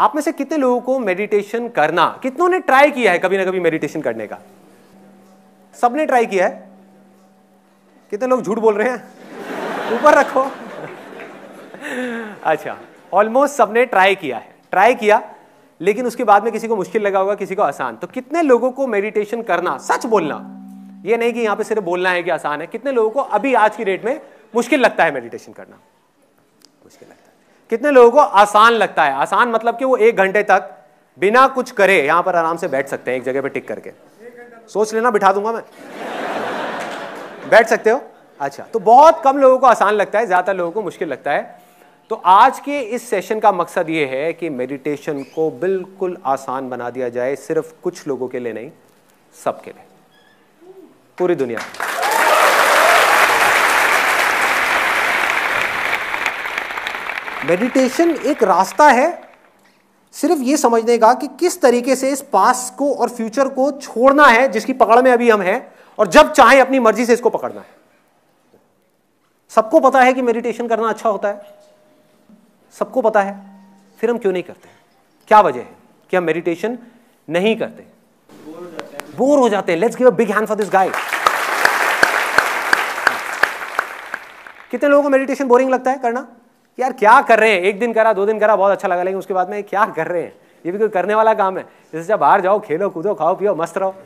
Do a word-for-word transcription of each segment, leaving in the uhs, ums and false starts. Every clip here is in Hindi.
आप में से कितने लोगों को मेडिटेशन करना, कितनों ने ट्राई किया है कभी ना कभी मेडिटेशन करने का? सबने ट्राई किया है? कितने लोग झूठ बोल रहे हैं? ऊपर रखो। अच्छा, ऑलमोस्ट सबने ट्राई किया है। ट्राई किया लेकिन उसके बाद में किसी को मुश्किल लगा होगा, किसी को आसान। तो कितने लोगों को मेडिटेशन करना, सच बोलना, ये नहीं कि यहां पे सिर्फ बोलना है कि आसान है, कितने लोगों को अभी आज की डेट में मुश्किल लगता है मेडिटेशन करना? मुश्किल लगता है। कितने लोगों को आसान लगता है? आसान मतलब कि वो एक घंटे तक बिना कुछ करे यहां पर आराम से बैठ सकते हैं, एक जगह पे टिक करके। सोच लेना, बिठा दूंगा मैं। बैठ सकते हो? अच्छा, तो बहुत कम लोगों को आसान लगता है, ज्यादातर लोगों को मुश्किल लगता है। तो आज के इस सेशन का मकसद ये है कि मेडिटेशन को बिल्कुल आसान बना दिया जाए, सिर्फ कुछ लोगों के लिए नहीं, सबके लिए, पूरी दुनिया। मेडिटेशन एक रास्ता है सिर्फ ये समझने का कि किस तरीके से इस पास्ट को और फ्यूचर को छोड़ना है जिसकी पकड़ में अभी हम हैं, और जब चाहे अपनी मर्जी से इसको पकड़ना है। सबको पता है कि मेडिटेशन करना अच्छा होता है, सबको पता है, फिर हम क्यों नहीं करते? क्या वजह है कि हम मेडिटेशन नहीं करते? बोर हो जाते हैं। Let's give a big hand for this guy. कितने लोगों को मेडिटेशन बोरिंग लगता है करना? यार क्या कर रहे हैं, एक दिन करा, दो दिन करा, बहुत अच्छा लगा, लेकिन उसके बाद में क्या कर रहे हैं? ये भी कोई करने वाला काम है? जैसे जब बाहर जाओ, खेलो कूदो, खाओ पियो, मस्त रहो।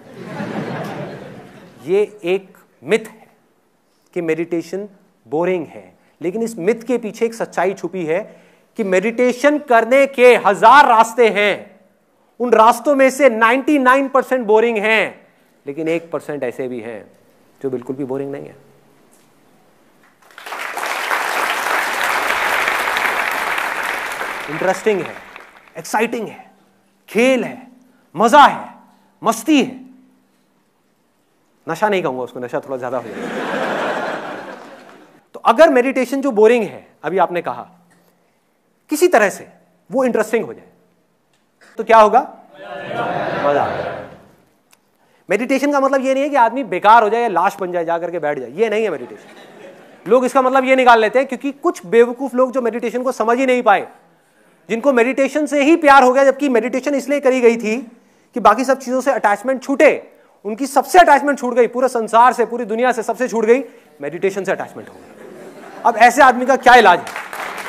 ये एक मिथ है कि मेडिटेशन बोरिंग है, लेकिन इस मिथ के पीछे एक सच्चाई छुपी है कि मेडिटेशन करने के हजार रास्ते हैं, उन रास्तों में से निन्यानवे परसेंट बोरिंग हैं, लेकिन एक परसेंट ऐसे भी हैं जो बिल्कुल भी बोरिंग नहीं है। इंटरेस्टिंग है, एक्साइटिंग है, खेल है, मजा है, मस्ती है। नशा नहीं कहूंगा उसको, नशा थोड़ा ज्यादा हो जाएगा। तो अगर मेडिटेशन जो बोरिंग है, अभी आपने कहा, किसी तरह से वो इंटरेस्टिंग हो जाए तो क्या होगा? मजा आएगा। मेडिटेशन का मतलब ये नहीं है कि आदमी बेकार हो जाए या लाश बन जाए, जाकर के बैठ जाए, ये नहीं है मेडिटेशन। लोग इसका मतलब ये निकाल लेते हैं, क्योंकि कुछ बेवकूफ लोग जो मेडिटेशन को समझ ही नहीं पाए, जिनको मेडिटेशन से ही प्यार हो गया, जबकि मेडिटेशन इसलिए करी गई थी कि बाकी सब चीजों से अटैचमेंट छूटे, उनकी सबसे अटैचमेंट छूट गई, पूरे संसार से, पूरी दुनिया से सबसे छूट गई, मेडिटेशन से अटैचमेंट हो गई। अब ऐसे आदमी का क्या इलाज है?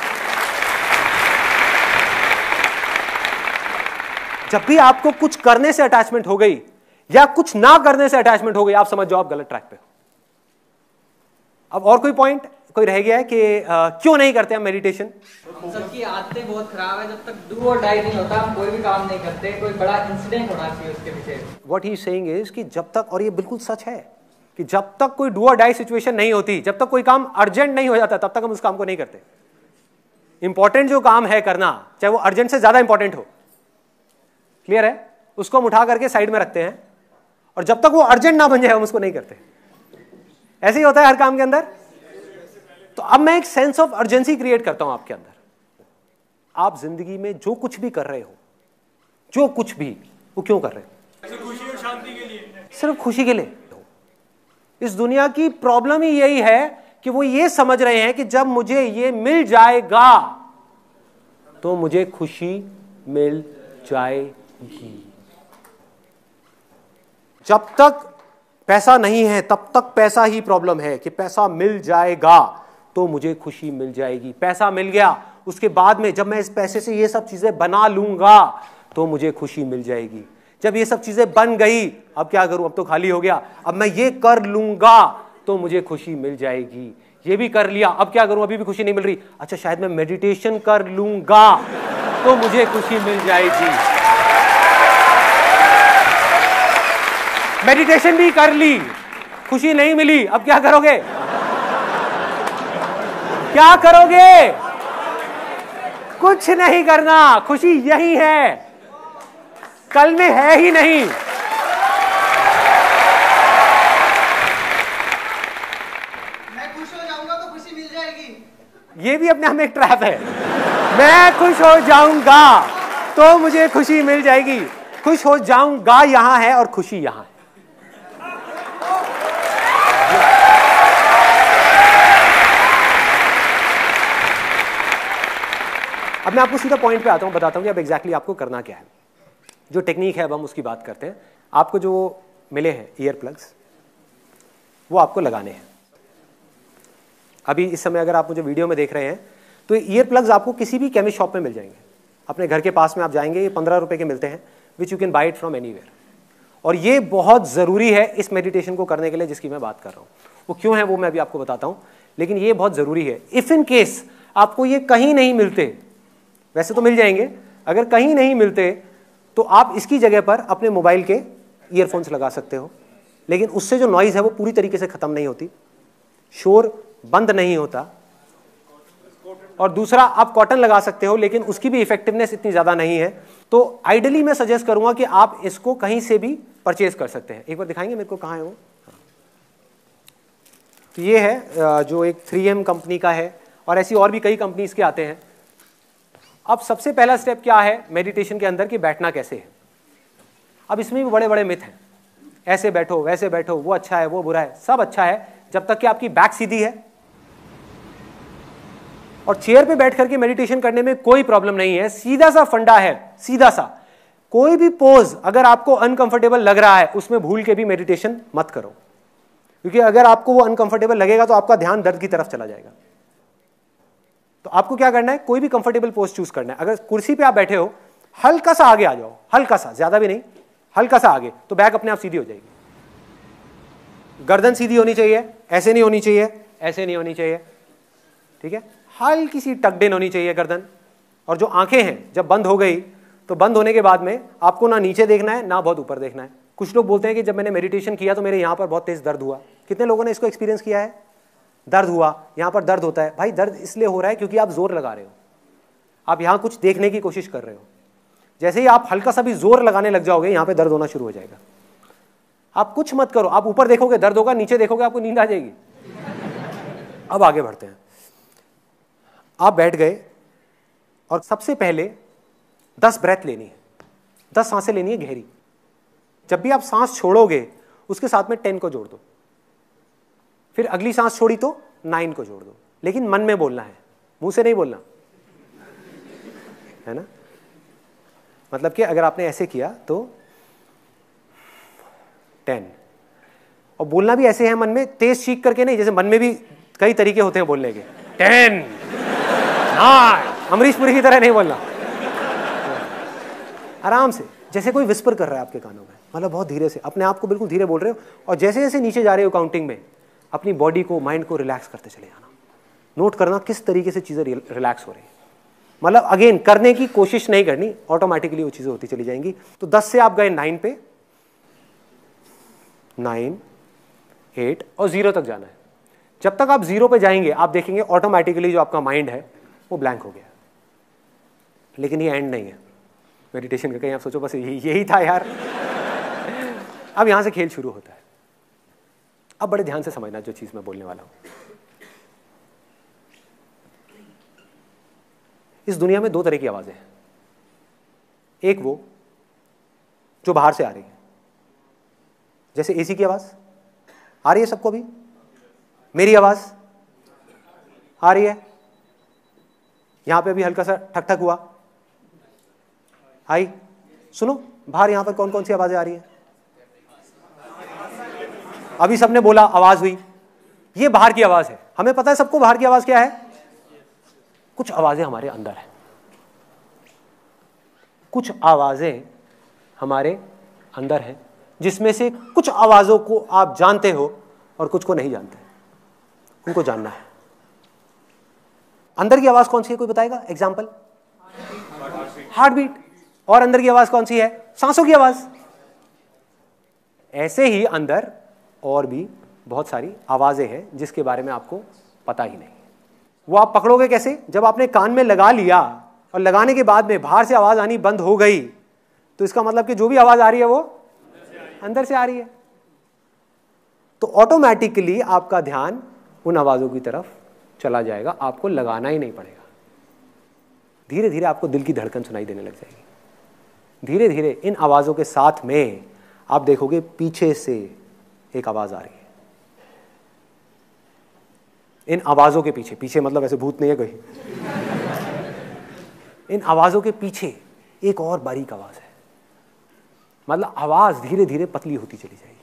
जब भी आपको कुछ करने से अटैचमेंट हो गई या कुछ ना करने से अटैचमेंट हो गई, आप समझ जाओ आप गलत ट्रैक पे हो। अब और कोई पॉइंट कोई रह गया है कि आ, क्यों नहीं करते हम मेडिटेशन? सबकी आदतें बहुत खराब है। जब तक डू और डाई नहीं होता हम कोई भी काम नहीं करते। कोई बड़ा इंसिडेंट होना चाहिए उसके पीछे। व्हाट ही सेइंग इज कि जब तक, और ये बिल्कुल सच है, कि जब तक कोई डू और डाई सिचुएशन नहीं होती, जब तक कोई काम अर्जेंट नहीं हो जाता, तब तक हम उस काम को नहीं करते। इंपॉर्टेंट जो काम है करना, चाहे वो अर्जेंट से ज्यादा इंपॉर्टेंट हो, क्लियर है, उसको हम उठा करके साइड में रखते हैं, और जब तक वो अर्जेंट ना बन जाए हम उसको नहीं करते। ऐसे ही होता है हर काम के अंदर। तो अब मैं एक सेंस ऑफ अर्जेंसी क्रिएट करता हूं आपके अंदर। आप जिंदगी में जो कुछ भी कर रहे हो, जो कुछ भी, वो क्यों कर रहे हो? खुशी और शांति के लिए, सिर्फ खुशी के लिए। इस दुनिया की प्रॉब्लम ही यही है कि वो ये समझ रहे हैं कि जब मुझे ये मिल जाएगा तो मुझे खुशी मिल जाएगी। जब तक पैसा नहीं है तब तक पैसा ही प्रॉब्लम है, कि पैसा मिल जाएगा तो मुझे खुशी मिल जाएगी। पैसा मिल गया, उसके बाद में जब मैं इस पैसे से ये सब चीजें बना लूंगा तो मुझे खुशी मिल जाएगी। जब ये सब चीजें बन गई, अब क्या करूं, अब तो खाली हो गया, अब मैं ये कर लूंगा तो मुझे खुशी मिल जाएगी। ये भी कर लिया, अब क्या करूं, अभी भी खुशी नहीं मिल रही, अच्छा शायद मैं मेडिटेशन कर लूंगा तो मुझे खुशी मिल जाएगी। मेडिटेशन भी कर ली, खुशी नहीं मिली, अब क्या करोगे? क्या करोगे? कुछ नहीं करना। खुशी यही है, कल में है ही नहीं। मैं खुश हो जाऊंगा तो खुशी मिल जाएगी। ये भी अपने आप में एक ट्रैप है। मैं खुश हो जाऊंगा तो मुझे खुशी मिल जाएगी। खुश हो जाऊंगा यहां है और खुशी यहां है। अब मैं आपको सीधा पॉइंट पे आता हूँ, बताता हूँ कि अब एग्जैक्टली आपको करना क्या है। जो टेक्निक है अब हम उसकी बात करते हैं। आपको जो मिले हैं ईयर प्लग्स वो आपको लगाने हैं। अभी इस समय अगर आप मुझे वीडियो में देख रहे हैं तो ईयर प्लग्स आपको किसी भी केमिस्ट शॉप में मिल जाएंगे। अपने घर के पास में आप जाएंगे, ये पंद्रह रुपए के मिलते हैं, which you can buy it from anywhere. और ये बहुत ज़रूरी है इस मेडिटेशन को करने के लिए जिसकी मैं बात कर रहा हूँ। वो क्यों है वो मैं अभी आपको बताता हूँ, लेकिन ये बहुत ज़रूरी है। इफ़ इन केस आपको ये कहीं नहीं मिलते, वैसे तो मिल जाएंगे, अगर कहीं नहीं मिलते तो आप इसकी जगह पर अपने मोबाइल के ईयरफोन्स लगा सकते हो, लेकिन उससे जो नॉइज़ है वो पूरी तरीके से ख़त्म नहीं होती, शोर बंद नहीं होता। और दूसरा, आप कॉटन लगा सकते हो, लेकिन उसकी भी इफेक्टिवनेस इतनी ज़्यादा नहीं है। तो आइडियली मैं सजेस्ट करूंगा कि आप इसको कहीं से भी परचेज कर सकते हैं। एक बार दिखाएंगे मेरे को, कहाँ है वो? तो ये है जो एक थ्री एम कंपनी का है, और ऐसी और भी कई कंपनीज के आते हैं। अब सबसे पहला स्टेप क्या है मेडिटेशन के अंदर कि बैठना कैसे है। अब इसमें भी बड़े बड़े मिथ हैं, ऐसे बैठो, वैसे बैठो, वो अच्छा है, वो बुरा है। सब अच्छा है जब तक कि आपकी बैक सीधी है। और चेयर पे बैठ करके मेडिटेशन करने में कोई प्रॉब्लम नहीं है। सीधा सा फंडा है, सीधा सा। कोई भी पोज अगर आपको अनकंफर्टेबल लग रहा है उसमें भूल के भी मेडिटेशन मत करो, क्योंकि अगर आपको वो अनकंफर्टेबल लगेगा तो आपका ध्यान दर्द की तरफ चला जाएगा। तो आपको क्या करना है, कोई भी कंफर्टेबल पोज चूज करना है। अगर कुर्सी पे आप बैठे हो, हल्का सा आगे आ जाओ, हल्का सा, ज्यादा भी नहीं, हल्का सा आगे, तो बैक अपने आप सीधी हो जाएगी। गर्दन सीधी होनी चाहिए, ऐसे नहीं होनी चाहिए, ऐसे नहीं होनी चाहिए, ठीक है। हल्की सी टक्ड इन होनी चाहिए गर्दन। और जो आंखें हैं जब बंद हो गई तो बंद होने के बाद में आपको ना नीचे देखना है ना बहुत ऊपर देखना है। कुछ लोग बोलते हैं कि जब मैंने मेडिटेशन किया तो मेरे यहाँ पर बहुत तेज दर्द हुआ। कितने लोगों ने इसको एक्सपीरियंस किया है? दर्द हुआ, यहाँ पर दर्द होता है। भाई दर्द इसलिए हो रहा है क्योंकि आप जोर लगा रहे हो, आप यहाँ कुछ देखने की कोशिश कर रहे हो। जैसे ही आप हल्का सा भी जोर लगाने लग जाओगे यहाँ पे दर्द होना शुरू हो जाएगा। आप कुछ मत करो, आप ऊपर देखोगे दर्द होगा, नीचे देखोगे आपको नींद आ जाएगी। अब आगे बढ़ते हैं। आप बैठ गए और सबसे पहले दस ब्रेथ लेनी है, दस सांसें लेनी है गहरी। जब भी आप सांस छोड़ोगे उसके साथ में टेन को जोड़ दो, फिर अगली सांस छोड़ी तो नाइन को जोड़ दो, लेकिन मन में बोलना है, मुंह से नहीं बोलना है ना। मतलब कि अगर आपने ऐसे किया तो टेन, और बोलना भी ऐसे है मन में, तेज चीख करके नहीं, जैसे मन में भी कई तरीके होते हैं बोलने के। टेन, नाइन, अमरीश पुरी की तरह नहीं बोलना, आराम से, जैसे कोई विस्पर कर रहा है आपके कानों में, मतलब बहुत धीरे से, अपने आप को बिल्कुल धीरे बोल रहे हो। और जैसे जैसे नीचे जा रहे हो काउंटिंग में, अपनी बॉडी को, माइंड को रिलैक्स करते चले जाना। नोट करना किस तरीके से चीजें रिलैक्स हो रही है। मतलब अगेन करने की कोशिश नहीं करनी, ऑटोमेटिकली वो चीजें होती चली जाएंगी। तो दस से आप गए नाइन पे, नाइन, एट और जीरो तक जाना है। जब तक आप जीरो पे जाएंगे आप देखेंगे ऑटोमेटिकली जो आपका माइंड है वो ब्लैंक हो गया। लेकिन ये एंड नहीं है मेडिटेशन का। कहीं आप सोचो बस यही यही था यार। अब यहां से खेल शुरू होता है। अब बड़े ध्यान से समझना जो चीज मैं बोलने वाला हूं। इस दुनिया में दो तरह की आवाजें हैं। एक वो जो बाहर से आ रही है, जैसे एसी की आवाज आ रही है सबको, भी मेरी आवाज आ रही है, यहां पे भी हल्का सा ठक ठक हुआ, आई। सुनो बाहर यहां पर कौन कौन सी आवाजें आ रही है? अभी सबने बोला आवाज हुई, ये बाहर की आवाज है। हमें पता है सबको बाहर की आवाज क्या है। कुछ आवाजें हमारे अंदर है, कुछ आवाजें हमारे अंदर हैं, जिसमें से कुछ आवाजों को आप जानते हो और कुछ को नहीं जानते। उनको जानना है। अंदर की आवाज कौन सी है, कोई बताएगा? Example, heartbeat. और अंदर की आवाज कौन सी है? सांसों की आवाज। ऐसे ही अंदर और भी बहुत सारी आवाजें हैं जिसके बारे में आपको पता ही नहीं। वो आप पकड़ोगे कैसे? जब आपने कान में लगा लिया और लगाने के बाद में बाहर से आवाज आनी बंद हो गई, तो इसका मतलब कि जो भी आवाज आ रही है वो अंदर से आ रही है। तो ऑटोमेटिकली आपका ध्यान उन आवाजों की तरफ चला जाएगा, आपको लगाना ही नहीं पड़ेगा। धीरे धीरे आपको दिल की धड़कन सुनाई देने लग जाएगी। धीरे धीरे इन आवाजों के साथ में आप देखोगे पीछे से एक आवाज आ रही है। इन आवाजों के पीछे, पीछे मतलब ऐसे भूत नहीं है कोई, इन आवाजों के पीछे एक और बारीक आवाज है, मतलब आवाज धीरे धीरे पतली होती चली जाएगी।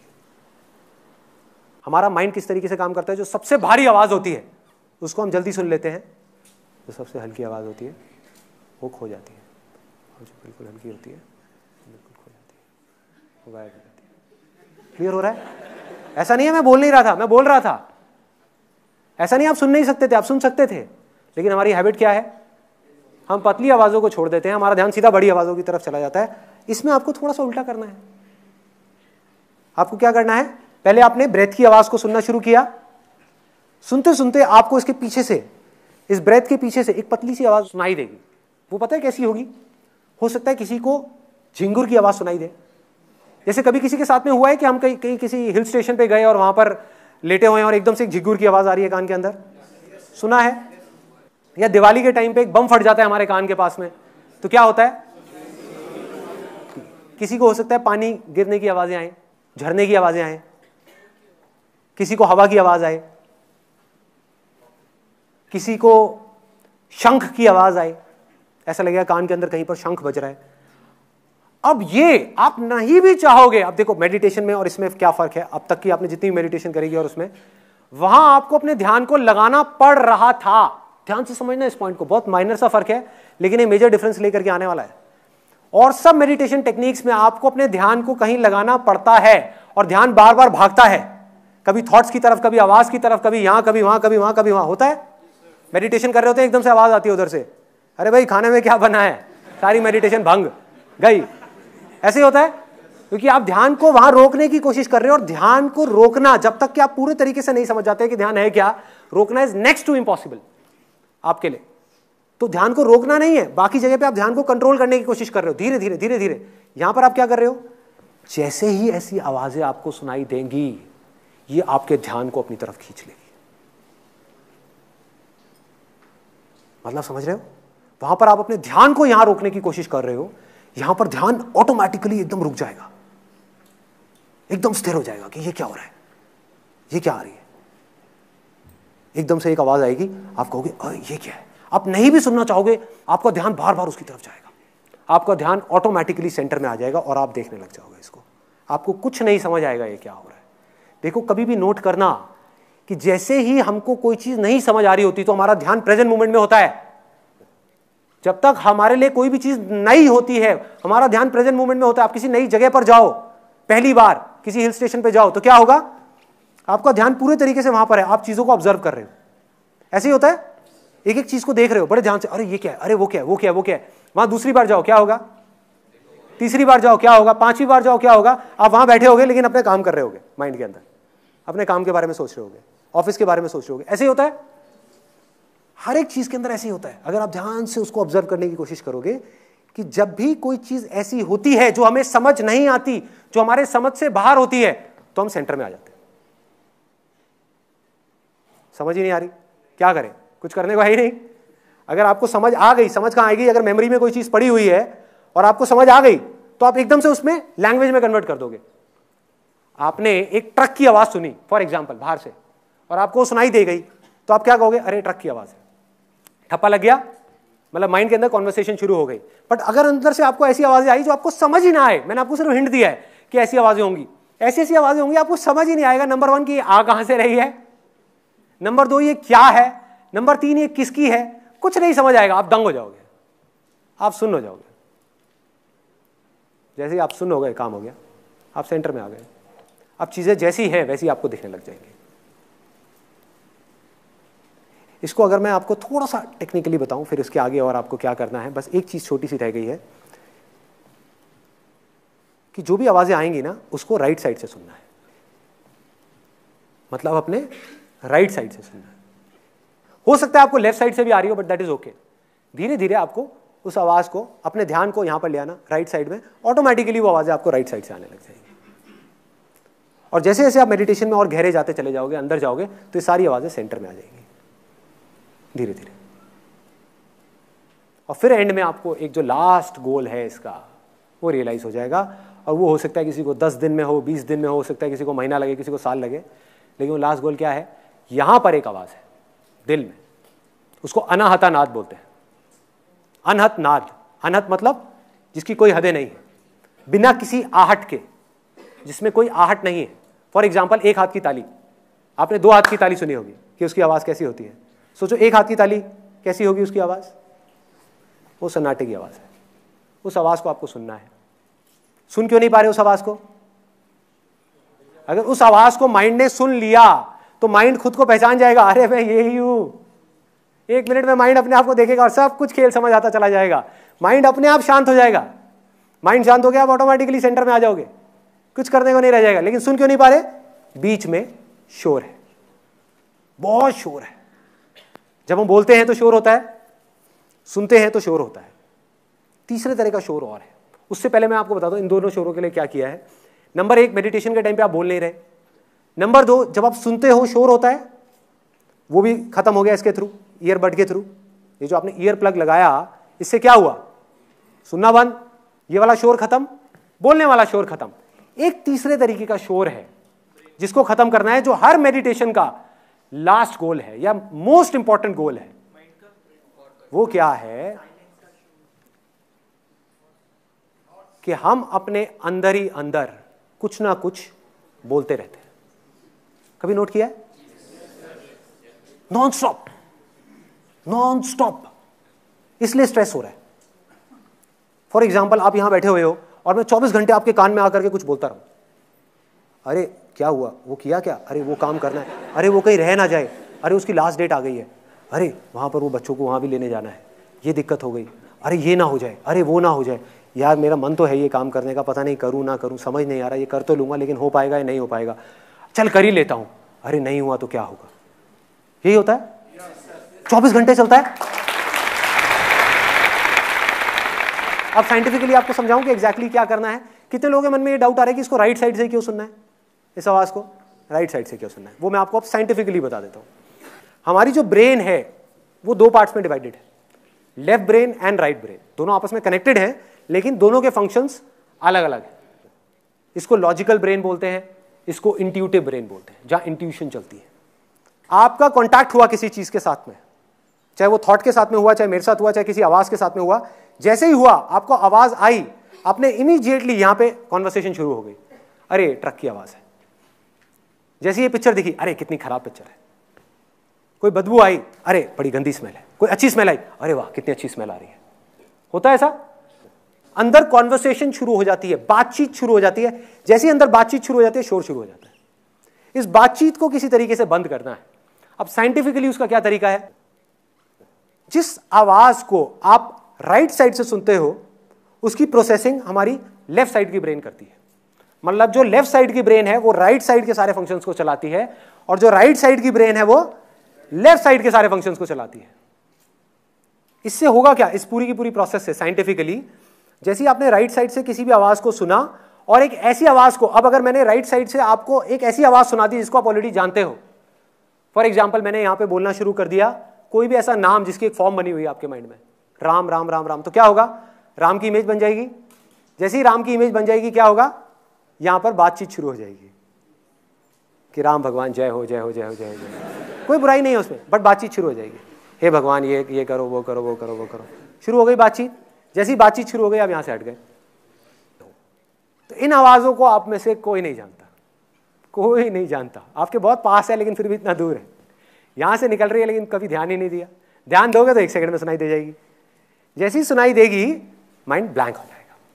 हमारा माइंड किस तरीके से काम करता है, जो सबसे भारी आवाज होती है उसको हम जल्दी सुन लेते हैं, जो सबसे हल्की आवाज होती है वो खो जाती है, और जो बिल्कुल हल्की होती है बिल्कुल खो जाती है, वो गायब हो जाती है। क्लियर हो रहा है? ऐसा नहीं है मैं बोल नहीं रहा था, मैं बोल रहा था। ऐसा नहीं आप सुन नहीं सकते थे, आप सुन सकते थे, लेकिन हमारी हैबिट क्या है, हम पतली आवाजों को छोड़ देते हैं, हमारा ध्यान सीधा बड़ी आवाजों की तरफ चला जाता है। इसमें आपको थोड़ा सा उल्टा करना है। आपको क्या करना है, पहले आपने ब्रेथ की आवाज को सुनना शुरू किया, सुनते सुनते आपको इसके पीछे से, इस ब्रेथ के पीछे से एक पतली सी आवाज सुनाई देगी। वो पता है कैसी होगी? हो सकता है किसी को झिंगुर की आवाज सुनाई दे। जैसे कभी किसी के साथ में हुआ है कि हम कहीं कहीं किसी हिल स्टेशन पे गए और वहां पर लेटे हुए हैं और एकदम से एक झिंगुर की आवाज आ रही है कान के अंदर, सुना है? या दिवाली के टाइम पे एक बम फट जाता है हमारे कान के पास में, तो क्या होता है? किसी को हो सकता है पानी गिरने की आवाजें आए, झरने की आवाजें आए, किसी को हवा की आवाज आए, किसी को शंख की आवाज आए, ऐसा लगेगा कान के अंदर कहीं पर शंख बज रहा है। अब ये आप नहीं भी चाहोगे, अब देखो मेडिटेशन में और इसमें क्या फर्क है, अब तक की आपने जितनी मेडिटेशन करेगी और उसमें, वहां आपको अपने ध्यान को लगाना पड़ रहा था। ध्यान से समझना इस पॉइंट को, बहुत माइनर सा फर्क है लेकिन ये मेजर डिफरेंस लेकर के आने वाला है। और सब मेडिटेशन टेक्निक्स में आपको अपने ध्यान को कहीं लगाना पड़ता है और ध्यान बार बार भागता है, कभी थॉट्स की तरफ, कभी आवाज की तरफ, कभी यहां कभी वहां, कभी वहां कभी वहां होता है। मेडिटेशन कर रहे होते हैं, एकदम से आवाज आती है उधर से, अरे भाई खाने में क्या बना है, सारी मेडिटेशन भंग गई। ऐसे ही होता है क्योंकि आप ध्यान को वहां रोकने की कोशिश कर रहे हो, और ध्यान को रोकना जब तक कि आप पूरे तरीके से नहीं समझ जाते कि ध्यान है क्या, रोकना इज नेक्स्ट टू इम्पॉसिबल आपके लिए। तो ध्यान को रोकना नहीं है, बाकी जगह पे आप ध्यान को कंट्रोल करने की कोशिश कर रहे हो, धीरे धीरे धीरे धीरे। यहां पर आप क्या कर रहे हो, जैसे ही ऐसी आवाजें आपको सुनाई देंगी, ये आपके ध्यान को अपनी तरफ खींच लेगी। मतलब समझ रहे हो? वहां पर आप अपने ध्यान को यहां रोकने की कोशिश कर रहे हो, यहां पर ध्यान ऑटोमेटिकली एकदम रुक जाएगा, एकदम स्थिर हो जाएगा कि ये क्या हो रहा है, ये क्या आ रही है। एकदम से एक आवाज आएगी, आप कहोगे ये क्या है, आप नहीं भी सुनना चाहोगे, आपका ध्यान बार बार उसकी तरफ जाएगा, आपका ध्यान ऑटोमेटिकली सेंटर में आ जाएगा और आप देखने लग जाओगे इसको। आपको कुछ नहीं समझ आएगा ये क्या हो रहा है। देखो कभी भी नोट करना कि जैसे ही हमको कोई चीज नहीं समझ आ रही होती तो हमारा ध्यान प्रेजेंट मोमेंट में होता है। जब तक हमारे लिए कोई भी चीज नई होती है, हमारा ध्यान प्रेजेंट मोमेंट में होता है। आप किसी नई जगह पर जाओ, पहली बार किसी हिल स्टेशन पे जाओ, तो क्या होगा, आपका ध्यान पूरे तरीके से वहां पर है, आप चीजों को ऑब्जर्व कर रहे हो। ऐसे ही होता है, एक एक चीज को देख रहे हो बड़े ध्यान से, अरे ये क्या है, अरे वो क्या है, वो क्या है, वो क्या है। वहां दूसरी बार जाओ क्या होगा, तीसरी बार जाओ क्या होगा, पांचवी बार जाओ क्या होगा, आप वहां बैठे होगे लेकिन अपने काम कर रहे होगे, माइंड के अंदर अपने काम के बारे में सोच रहे होगे, ऑफिस के बारे में सोच रहे होगे। ऐसे ही होता है, हर एक चीज के अंदर ऐसे ही होता है। अगर आप ध्यान से उसको ऑब्जर्व करने की कोशिश करोगे कि जब भी कोई चीज ऐसी होती है जो हमें समझ नहीं आती, जो हमारे समझ से बाहर होती है, तो हम सेंटर में आ जाते हैं। समझ ही नहीं आ रही, क्या करें, कुछ करने को है ही नहीं। अगर आपको समझ आ गई, समझ कहां आएगी, अगर मेमोरी में कोई चीज पड़ी हुई है और आपको समझ आ गई तो आप एकदम से उसमें लैंग्वेज में कन्वर्ट कर दोगे। आपने एक ट्रक की आवाज सुनी फॉर एग्जाम्पल बाहर से, और आपको सुनाई दे गई, तो आप क्या कहोगे, अरे ट्रक की आवाज है, ठप्पा लग गया, मतलब माइंड के अंदर कॉन्वर्सेशन शुरू हो गई। बट अगर अंदर से आपको ऐसी आवाजें आई जो आपको समझ ही ना आए, मैंने आपको सिर्फ हिंट दिया है कि ऐसी आवाजें होंगी, ऐसी ऐसी आवाजें होंगी, आपको समझ ही नहीं आएगा। नंबर वन की आ कहां से रही है, नंबर दो ये क्या है, नंबर तीन ये किसकी है, कुछ नहीं समझ आएगा, आप दंग हो जाओगे, आप सुन्न हो जाओगे। जैसे ही आप सुन्न हो गए, काम हो गया, आप सेंटर में आ गए। अब चीजें जैसी है वैसी आपको दिखने लग जाएंगी। इसको अगर मैं आपको थोड़ा सा टेक्निकली बताऊं, फिर इसके आगे और आपको क्या करना है, बस एक चीज छोटी सी रह गई है कि जो भी आवाजें आएंगी ना, उसको राइट साइड से सुनना है, मतलब अपने राइट साइड से सुनना है। हो सकता है आपको लेफ्ट साइड से भी आ रही हो, बट दैट इज ओके। धीरे धीरे आपको उस आवाज को, अपने ध्यान को यहां पर ले आना, राइट साइड में, ऑटोमेटिकली वो आवाजें आपको राइट साइड से आने लग जाएंगी। और जैसे जैसे आप मेडिटेशन में और गहरे जाते चले जाओगे, अंदर जाओगे, तो ये सारी आवाजें सेंटर में आ जाएंगी धीरे धीरे। और फिर एंड में आपको एक जो लास्ट गोल है इसका, वो रियलाइज हो जाएगा। और वो हो सकता है किसी को दस दिन में हो, बीस दिन में हो सकता है किसी को महीना लगे, किसी को साल लगे, लेकिन वो लास्ट गोल क्या है, यहां पर एक आवाज है दिल में, उसको अनाहता नाद बोलते हैं। अनहत नाद, अनहत मतलब जिसकी कोई हदें नहीं है, बिना किसी आहट के, जिसमें कोई आहट नहीं है। फॉर एग्जाम्पल एक हाथ की ताली, आपने दो हाथ की ताली सुनी होगी कि उसकी आवाज कैसी होती है। सोचो एक हाथ की ताली कैसी होगी उसकी आवाज, वो सन्नाटे की आवाज है। उस आवाज को आपको सुनना है। सुन क्यों नहीं पा रहे उस आवाज को? अगर उस आवाज को माइंड ने सुन लिया तो माइंड खुद को पहचान जाएगा, अरे मैं यही हूं। एक मिनट में माइंड अपने आप को देखेगा और सब कुछ खेल समझ आता चला जाएगा। माइंड अपने आप शांत हो जाएगा। माइंड शांत हो गया, आप ऑटोमेटिकली सेंटर में आ जाओगे, कुछ करने को नहीं रह जाएगा। लेकिन सुन क्यों नहीं पा रहे? बीच में शोर है, बहुत शोर है। जब हम बोलते हैं तो शोर होता है, सुनते हैं तो शोर होता है। तीसरे तरह का शोर और है। उससे पहले मैं आपको बता दूं इन दोनों शोरों के लिए क्या किया है। नंबर एक, मेडिटेशन के टाइम पे आप बोल नहीं रहे। नंबर दो, जब आप सुनते हो शोर होता है, वो भी खत्म हो गया इसके थ्रू, ईयरबड के थ्रू। ये जो आपने ईयर प्लग लगाया, इससे क्या हुआ? सुनना बंद, ये वाला शोर खत्म, बोलने वाला शोर खत्म। एक तीसरे तरीके का शोर है जिसको खत्म करना है, जो हर मेडिटेशन का लास्ट गोल है या मोस्ट इंपॉर्टेंट गोल है। वो क्या है कि हम अपने अंदर ही अंदर कुछ ना कुछ बोलते रहते हैं। कभी नोट किया है? Non stop, non stop. इसलिए स्ट्रेस हो रहा है। फॉर एग्जाम्पल, आप यहां बैठे हुए हो और मैं चौबीस घंटे आपके कान में आकर के कुछ बोलता रहूं, अरे क्या हुआ, वो किया क्या, अरे वो काम करना है, अरे वो कहीं रह ना जाए, अरे उसकी लास्ट डेट आ गई है, अरे वहां पर वो बच्चों को वहां भी लेने जाना है, ये दिक्कत हो गई, अरे ये ना हो जाए, अरे वो ना हो जाए, यार मेरा मन तो है ये काम करने का, पता नहीं करूं ना करूं, समझ नहीं आ रहा, ये कर तो लूंगा लेकिन हो पाएगा या नहीं हो पाएगा, चल कर ही लेता हूं, अरे नहीं हुआ तो क्या होगा। यही होता है, चौबीस घंटे चलता है। अब साइंटिफिकली आपको समझाऊं कि एग्जैक्टली क्या करना है। कितने लोगों के मन में ये डाउट आ रहा है कि इसको राइट साइड से क्यों सुनना है, इस आवाज को राइट साइड से क्यों सुनना है? वो मैं आपको अब साइंटिफिकली बता देता हूं। हमारी जो ब्रेन है वो दो पार्ट्स में डिवाइडेड है, left brain and right brain. दोनों आपस में कनेक्टेड हैं लेकिन दोनों के फंक्शंस अलग अलग हैं। इसको लॉजिकल ब्रेन बोलते हैं, इसको इंट्यूटिव ब्रेन बोलते हैं, जहां इंट्यूशन चलती है। आपका कॉन्टैक्ट हुआ किसी चीज के साथ में, चाहे वो थॉट के साथ में हुआ, चाहे मेरे साथ हुआ, चाहे किसी आवाज के साथ में हुआ, जैसे ही हुआ आपको आवाज आई, आपने इमीडिएटली यहां पे कॉन्वर्सेशन शुरू हो गई, अरे ट्रक की आवाज है। जैसे ये पिक्चर दिखी, अरे कितनी खराब पिक्चर है। कोई बदबू आई, अरे बड़ी गंदी स्मेल है। कोई अच्छी स्मेल आई, अरे वाह कितनी अच्छी स्मेल आ रही है। होता है ऐसा, अंदर कॉन्वर्सेशन शुरू हो जाती है, बातचीत शुरू हो जाती है। जैसे ही अंदर बातचीत शुरू हो जाती है, शोर शुरू हो जाता है। इस बातचीत को किसी तरीके से बंद करना है। अब साइंटिफिकली उसका क्या तरीका है? जिस आवाज को आप राइट साइड से सुनते हो उसकी प्रोसेसिंग हमारी लेफ्ट साइड की ब्रेन करती है। मतलब जो लेफ्ट साइड की ब्रेन है वो राइट साइड के सारे फंक्शंस को चलाती है, और जो राइट साइड की ब्रेन है वो लेफ्ट साइड के सारे फंक्शंस को चलाती है। इससे होगा क्या, इस पूरी की पूरी प्रोसेस से साइंटिफिकली, जैसे ही आपने राइट साइड से किसी भी आवाज को सुना और एक ऐसी आवाज को, अब अगर मैंने राइट साइड से आपको एक ऐसी आवाज सुना दी जिसको आप ऑलरेडी जानते हो, फॉर एग्जाम्पल मैंने यहां पे बोलना शुरू कर दिया कोई भी ऐसा नाम जिसकी एक फॉर्म बनी हुई है आपके माइंड में, राम राम राम राम, तो क्या होगा, राम की इमेज बन जाएगी। जैसे ही राम की इमेज बन जाएगी क्या होगा, यहां पर बातचीत शुरू हो जाएगी कि राम भगवान जय हो जय हो जय हो जय हो जय। कोई बुराई नहीं है उसमें, बट बातचीत शुरू हो जाएगी। हे भगवान ये ये करो वो करो वो करो वो करो, शुरू हो गई बातचीत। जैसी बातचीत शुरू हो गई आप यहां से हट गए। तो इन आवाजों को आप में से कोई नहीं जानता, कोई नहीं जानता। आपके बहुत पास है लेकिन फिर भी इतना दूर है, यहां से निकल रही है लेकिन कभी ध्यान ही नहीं दिया। ध्यान दोगे तो एक सेकंड में सुनाई दे जाएगी। जैसी सुनाई देगी माइंड ब्लैंक हो जाएगा।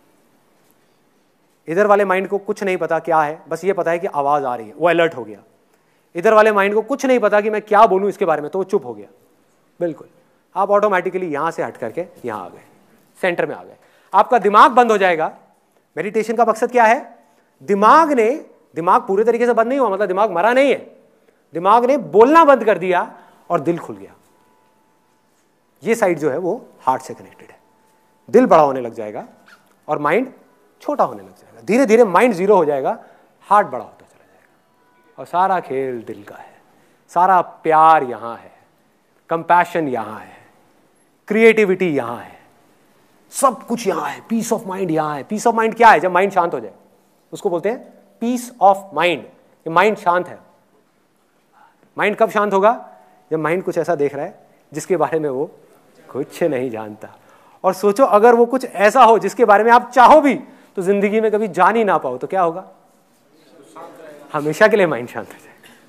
इधर वाले माइंड को कुछ नहीं पता क्या है, बस ये पता है कि आवाज आ रही है, वो अलर्ट हो गया। इधर वाले माइंड को कुछ नहीं पता कि मैं क्या बोलूं इसके बारे में, तो वो चुप हो गया। बिल्कुल, आप ऑटोमेटिकली यहां से हट करके यहां आ गए, सेंटर में आ गए। आपका दिमाग बंद हो जाएगा। मेडिटेशन का मकसद क्या है? दिमाग ने, दिमाग पूरे तरीके से बंद नहीं हुआ, मतलब दिमाग मरा नहीं है, दिमाग ने बोलना बंद कर दिया और दिल खुल गया। ये साइड जो है वो हार्ट से कनेक्टेड है। दिल बड़ा होने लग जाएगा और माइंड छोटा होने लग जाएगा। धीरे धीरे माइंड जीरो हो जाएगा, हार्ट बड़ा होता चला जाएगा। और सारा खेल दिल का है, सारा प्यार यहां है, कंपैशन यहां है, क्रिएटिविटी यहां है, सब कुछ यहां है, पीस ऑफ माइंड यहां है। पीस ऑफ माइंड क्या है? जब माइंड शांत हो जाए उसको बोलते हैं पीस ऑफ माइंड। माइंड शांत है। माइंड कब शांत होगा? जब माइंड कुछ ऐसा देख रहा है जिसके बारे में वो कुछ नहीं जानता, और सोचो अगर वो कुछ ऐसा हो जिसके बारे में आप चाहो भी तो जिंदगी में कभी जान ही ना पाओ, तो क्या होगा? हमेशा के लिए माइंड शांत हो जाए।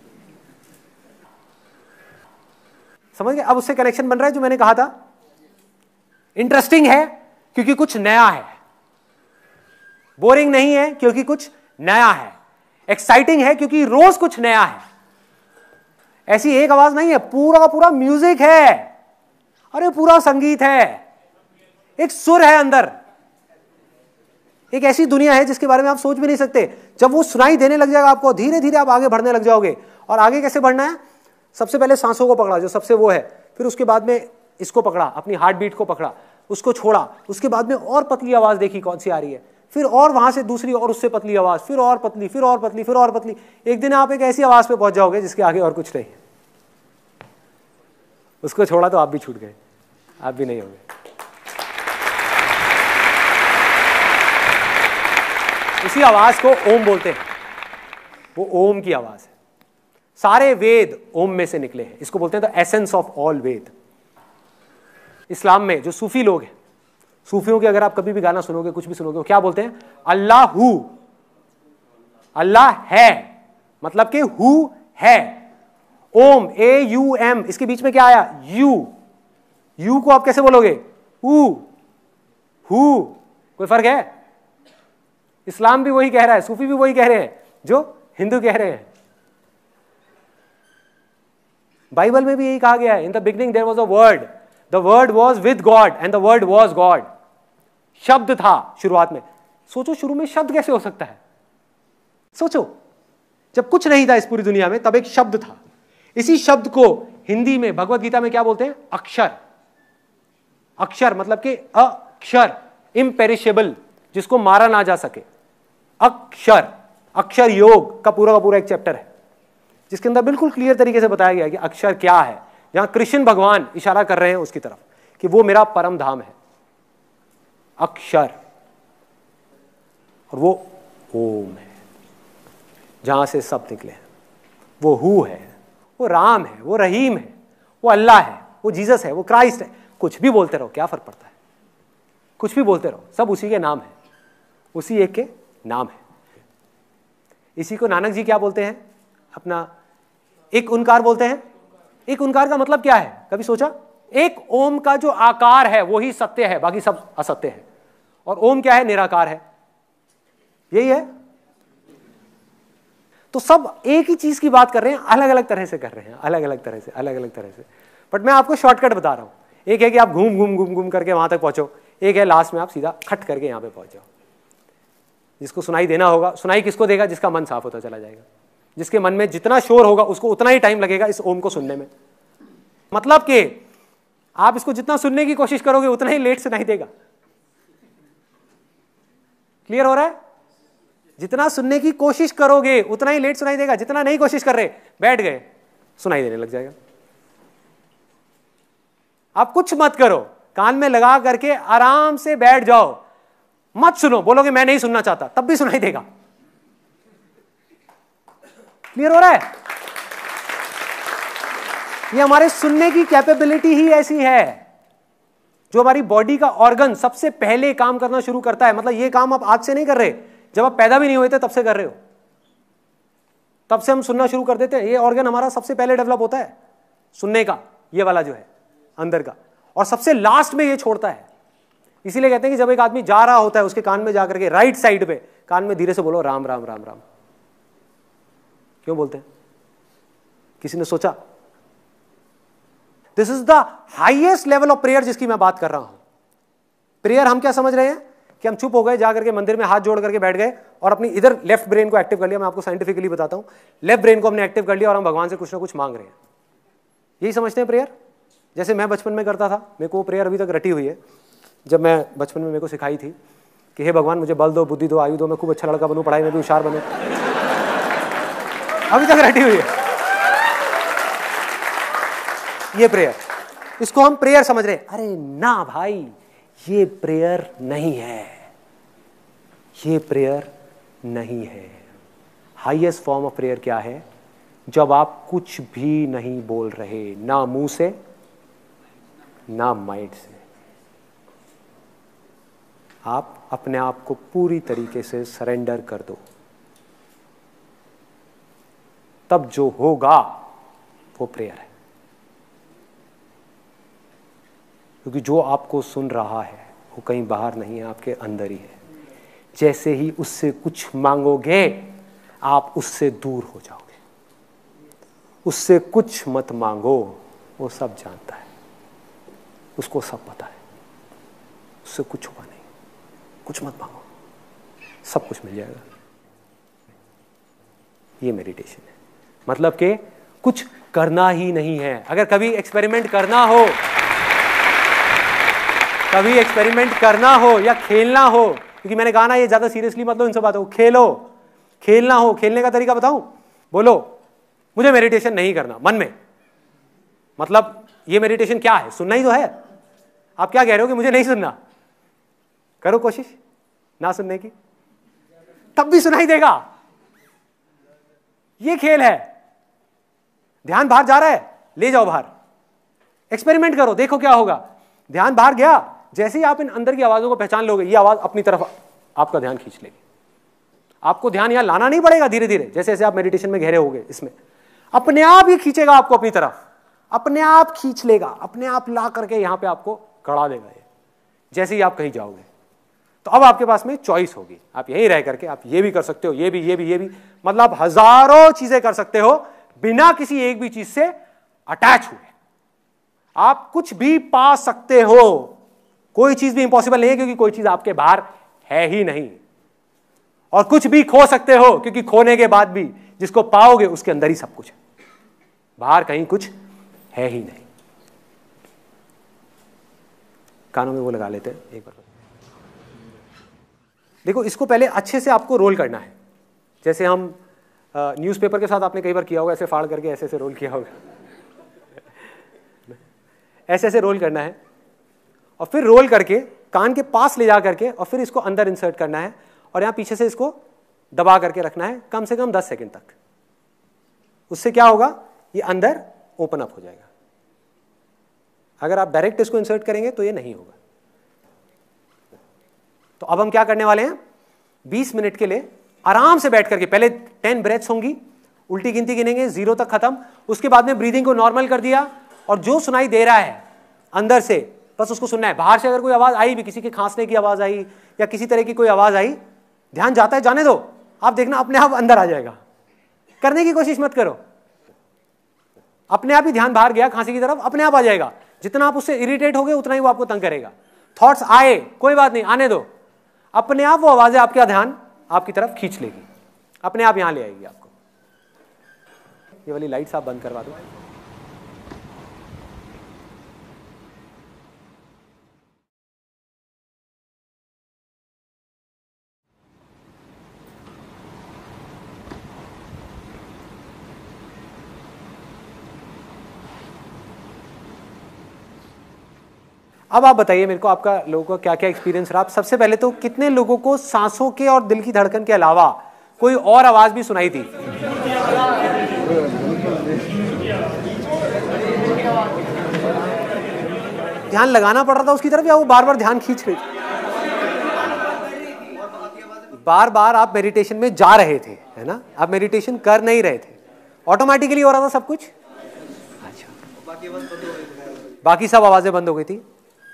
समझ गए? अब उससे कनेक्शन बन रहा है जो मैंने कहा था। इंटरेस्टिंग है क्योंकि कुछ नया है, बोरिंग नहीं है क्योंकि कुछ नया है, एक्साइटिंग है क्योंकि रोज कुछ नया है। ऐसी एक आवाज नहीं है, पूरा का पूरा म्यूजिक है, अरे पूरा संगीत है, एक सुर है अंदर, एक ऐसी दुनिया है जिसके बारे में आप सोच भी नहीं सकते। जब वो सुनाई देने लग जाएगा आपको, धीरे धीरे आप आगे बढ़ने लग जाओगे। और आगे कैसे बढ़ना है? सबसे पहले सांसों को पकड़ा, जो सबसे वो है, फिर उसके बाद में इसको पकड़ा, अपनी हार्ट बीट को पकड़ा, उसको छोड़ा, उसके बाद में और पतली आवाज देखी कौन सी आ रही है, फिर और वहां से दूसरी और उससे पतली आवाज, फिर और पतली, फिर और पतली, फिर और पतली। एक दिन आप एक ऐसी आवाज पे पहुंच जाओगे जिसके आगे और कुछ नहीं है। उसको छोड़ा तो आप भी छूट गए, आप भी नहीं होंगे। उसी आवाज को ओम बोलते हैं, वो ओम की आवाज है। सारे वेद ओम में से निकले हैं, इसको बोलते हैं the essence of all Veda. इस्लाम में जो सूफी लोग हैं, सूफियों के अगर आप कभी भी गाना सुनोगे, कुछ भी सुनोगे, वो क्या बोलते हैं? अल्लाह हु, अल्लाह है, मतलब कि हु है। ओम, ए यू एम, इसके बीच में क्या आया? यू। यू को आप कैसे बोलोगे? Who, who. कोई फर्क है? इस्लाम भी वही कह रहा है, सूफी भी वही कह रहे हैं जो हिंदू कह रहे हैं। बाइबल में भी यही कहा गया है, in the beginning there was a word, the word was with God and the word was God. शब्द था शुरुआत में। सोचो शुरू में शब्द कैसे हो सकता है? सोचो, जब कुछ नहीं था इस पूरी दुनिया में, तब एक शब्द था। इसी शब्द को हिंदी में भगवत गीता में क्या बोलते हैं? अक्षर। अक्षर मतलब कि अक्षर, इम्पेरिशेबल, जिसको मारा ना जा सके। अक्षर, अक्षर योग का पूरा का पूरा एक चैप्टर है जिसके अंदर बिल्कुल क्लियर तरीके से बताया गया कि अक्षर क्या है। जहां कृष्ण भगवान इशारा कर रहे हैं उसकी तरफ कि वो मेरा परम धाम है, अक्षर, और वो ओम है जहां से सब निकले हैं। वो हु है, वो राम है, वो रहीम है, वो अल्लाह है, वो जीसस है, वो क्राइस्ट है। कुछ भी बोलते रहो, क्या फर्क पड़ता है? कुछ भी बोलते रहो, सब उसी के नाम है, उसी एक के नाम है। इसी को नानक जी क्या बोलते हैं? अपना एक ओंकार बोलते हैं। एक ओंकार का मतलब क्या है? कभी सोचा? एक ओम का जो आकार है वही सत्य है, बाकी सब असत्य है। और ओम क्या है? निराकार है, यही है। तो सब एक ही चीज की बात कर रहे हैं, अलग अलग तरह से कर रहे हैं, अलग अलग तरह से, अलग अलग तरह से। बट मैं आपको शॉर्टकट बता रहा हूं। एक है कि आप घूम घूम घूम घूम करके वहां तक पहुंचो, एक है लास्ट में आप सीधा खट करके यहां पे पहुंच जाओ। जिसको सुनाई देना होगा, सुनाई किसको देगा? जिसका मन साफ होता चला जाएगा। जिसके मन में जितना शोर होगा उसको उतना ही टाइम लगेगा इस ओम को सुनने में। मतलब कि आप इसको जितना सुनने की कोशिश करोगे उतना ही लेट सुनाई देगा। क्लियर हो रहा है? जितना सुनने की कोशिश करोगे उतना ही लेट सुनाई देगा। जितना नहीं कोशिश कर रहे, बैठ गए, सुनाई देने लग जाएगा। आप कुछ मत करो, कान में लगा करके आराम से बैठ जाओ, मत सुनो। बोलोगे मैं नहीं सुनना चाहता, तब भी सुनाई देगा। क्लियर हो रहा है? ये हमारे सुनने की कैपेबिलिटी ही ऐसी है। जो हमारी बॉडी का ऑर्गन सबसे पहले काम करना शुरू करता है, मतलब ये काम आप आज से नहीं कर रहे, जब आप पैदा भी नहीं हुए थे तब से कर रहे हो। तब से हम सुनना शुरू कर देते हैं। ये ऑर्गन हमारा सबसे पहले डेवलप होता है सुनने का, ये वाला जो है अंदर का, और सबसे लास्ट में ये छोड़ता है। इसीलिए कहते हैं कि जब एक आदमी जा रहा होता है उसके कान में जाकर के राइट साइड पे कान में धीरे से बोलो राम राम राम राम। क्यों बोलते हैं? किसी ने सोचा? This is the highest level of prayer जिसकी मैं बात कर रहा हूं। प्रेयर हम क्या समझ रहे हैं कि हम चुप हो गए, जाकर के मंदिर में हाथ जोड़ करके बैठ गए और अपनी इधर लेफ्ट ब्रेन को एक्टिव कर लिया। मैं आपको साइंटिफिकली बताता हूं, लेफ्ट ब्रेन को हमने एक्टिव कर लिया और हम भगवान से कुछ ना कुछ मांग रहे हैं। यही समझते हैं प्रेयर? जैसे मैं बचपन में करता था, मेरे को प्रेयर अभी तक रटी हुई है। जब मैं बचपन में मेरे को सिखाई थी कि हे भगवान मुझे बल दो, बुद्धि दो, आयु दो, मैं खूब अच्छा लड़का बनूं, पढ़ाई में भी होशियार बनूं, अभी तक रटी हुई है ये प्रेयर। इसको हम प्रेयर समझ रहे हैं। अरे ना भाई, ये प्रेयर नहीं है, ये प्रेयर नहीं है। हाईएस्ट फॉर्म ऑफ प्रेयर क्या है? जब आप कुछ भी नहीं बोल रहे, ना मुंह से ना माइंड से, आप अपने आप को पूरी तरीके से सरेंडर कर दो, तब जो होगा वो प्रेयर है। क्योंकि जो आपको सुन रहा है वो कहीं बाहर नहीं है, आपके अंदर ही है। जैसे ही उससे कुछ मांगोगे आप उससे दूर हो जाओगे। उससे कुछ मत मांगो, वो सब जानता है, उसको सब पता है, उससे कुछ हुआ नहीं। कुछ मत मांगो, सब कुछ मिल जाएगा। ये मेडिटेशन है, मतलब कि कुछ करना ही नहीं है। अगर कभी एक्सपेरिमेंट करना हो, कभी एक्सपेरिमेंट करना हो या खेलना हो, क्योंकि मैंने कहा ना ये ज्यादा सीरियसली मत लो इन सब बातों को, खेलो, खेलना हो, खेलने का तरीका बताऊं? बोलो मुझे मेडिटेशन नहीं करना मन में, मतलब ये मेडिटेशन क्या है? सुनना ही तो है। आप क्या कह रहे हो कि मुझे नहीं सुनना? करो कोशिश ना सुनने की, तब भी सुनाई देगा। ये खेल है। ध्यान बाहर जा रहा है, ले जाओ बाहर, एक्सपेरिमेंट करो, देखो क्या होगा। ध्यान बाहर गया, जैसे ही आप इन अंदर की आवाजों को पहचान लोगे, ये आवाज अपनी तरफ आपका ध्यान खींच लेगी। आपको ध्यान यहां लाना नहीं पड़ेगा, धीरे धीरे जैसे जैसे आप मेडिटेशन में गहरे होगे, इसमें अपने आप ही खींचेगा आपको अपनी तरफ, अपने आप खींच लेगा, अपने आप ला करके यहां पे आपको कड़ा देगा ये, जैसे ही आप कहीं जाओगे। तो अब आपके पास में चॉइस होगी, आप यहीं रह करके आप ये भी कर सकते हो, ये भी ये भी ये भी, मतलब हजारों चीजें कर सकते हो बिना किसी एक भी चीज से अटैच हुए। आप कुछ भी पा सकते हो, कोई चीज भी इंपॉसिबल नहीं है, क्योंकि कोई चीज आपके बाहर है ही नहीं। और कुछ भी खो सकते हो, क्योंकि खोने के बाद भी जिसको पाओगे उसके अंदर ही सब कुछ है, बाहर कहीं कुछ है ही नहीं। कानों में वो लगा लेते हैं एक बार। देखो, इसको पहले अच्छे से आपको रोल करना है, जैसे हम न्यूज़पेपर के साथ आपने कई बार किया होगा, ऐसे फाड़ करके ऐसे ऐसे रोल किया होगा, ऐसे ऐसे रोल करना है, और फिर रोल करके कान के पास ले जा करके और फिर इसको अंदर इंसर्ट करना है, और यहां पीछे से इसको दबा करके रखना है कम से कम दस सेकंड तक। उससे क्या होगा, ये अंदर ओपन अप हो जाएगा। अगर आप डायरेक्ट इसको इंसर्ट करेंगे तो ये नहीं होगा। तो अब हम क्या करने वाले हैं, बीस मिनट के लिए आराम से बैठ करके, पहले टेन ब्रेथ्स होंगी, उल्टी गिनती गिनेंगे जीरो तक खत्म, उसके बाद में ब्रीदिंग को नॉर्मल कर दिया, और जो सुनाई दे रहा है अंदर से बस उसको सुनना है। बाहर से अगर कोई आवाज आई भी, किसी के खांसने की आवाज आई या किसी तरह की कोई आवाज आई, ध्यान जाता है, जाने दो, आप देखना अपने आप अंदर आ जाएगा। करने की कोशिश मत करो, अपने आप ही ध्यान बाहर गया खांसी की तरफ, अपने आप आ जाएगा। जितना आप उससे इरिटेट होगे उतना ही वो आपको तंग करेगा। थॉट्स आए, कोई बात नहीं, आने दो, अपने आप वो आवाजें आपका ध्यान आपकी तरफ खींच लेगी, अपने आप यहां ले आएगी आपको। ये वाली लाइट्स आप बंद करवा दो। अब आप बताइए मेरे को, आपका लोगों का क्या क्या एक्सपीरियंस रहा। सबसे पहले तो कितने लोगों को सांसों के और दिल की धड़कन के अलावा कोई और आवाज भी सुनाई थी? ध्यान लगाना पड़ रहा था उसकी तरफ, या वो बार बार ध्यान खींच रही थी? बार बार आप मेडिटेशन में जा रहे थे, है ना, आप मेडिटेशन कर नहीं रहे थे, ऑटोमेटिकली हो रहा था सब कुछ। अच्छा, बाकी सब आवाजें बंद हो गई थी।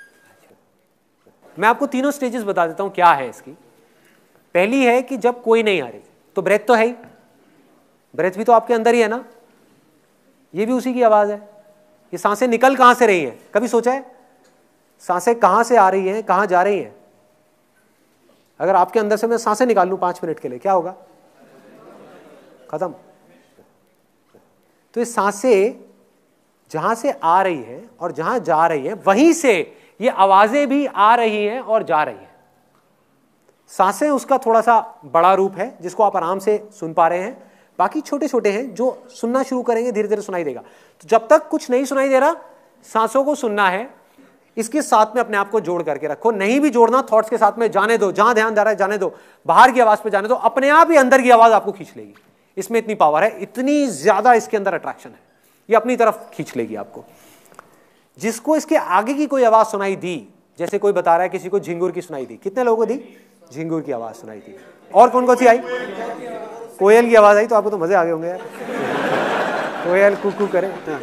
मैं आपको तीनों स्टेजेस बता देता हूं क्या है इसकी। पहली है कि जब कोई नहीं आ रही, तो ब्रेथ तो है ही, ब्रेथ भी तो आपके अंदर ही है ना, ये भी उसी की आवाज है। ये सांसें निकल कहां से रही हैं, कभी सोचा है सांसें कहां से आ रही हैं, कहां जा रही हैं? अगर आपके अंदर से मैं सांसें निकाल लूं पांच मिनट के लिए, क्या होगा? खत्म। तो ये सांसें जहां से आ रही है और जहां जा रही है, वहीं से ये आवाजें भी आ रही हैं और जा रही हैं। सांसें उसका थोड़ा सा बड़ा रूप है जिसको आप आराम से सुन पा रहे हैं, बाकी छोटे छोटे हैं जो सुनना शुरू करेंगे धीरे धीरे सुनाई देगा। तो जब तक कुछ नहीं सुनाई दे रहा, सांसों को सुनना है, इसके साथ में अपने आप को जोड़ करके रखो। नहीं भी जोड़ना, थॉट्स के साथ में जाने दो, जहां ध्यान जा रहा है जाने दो, बाहर की आवाज पे जाने दो, अपने आप ही अंदर की आवाज आपको खींच लेगी। इसमें इतनी पावर है, इतनी ज्यादा इसके अंदर अट्रैक्शन है, ये अपनी तरफ खींच लेगी आपको। जिसको इसके आगे की कोई आवाज सुनाई दी, जैसे कोई बता रहा है किसी को झिंगुर की सुनाई दी, कितने लोगों को दी? झिंगुर की आवाज सुनाई थी। और कौन कौन सी आई? कोयल की आवाज आई, तो आपको तो मजे आ गए होंगे यार। कोयल कुकू करे। हाँ।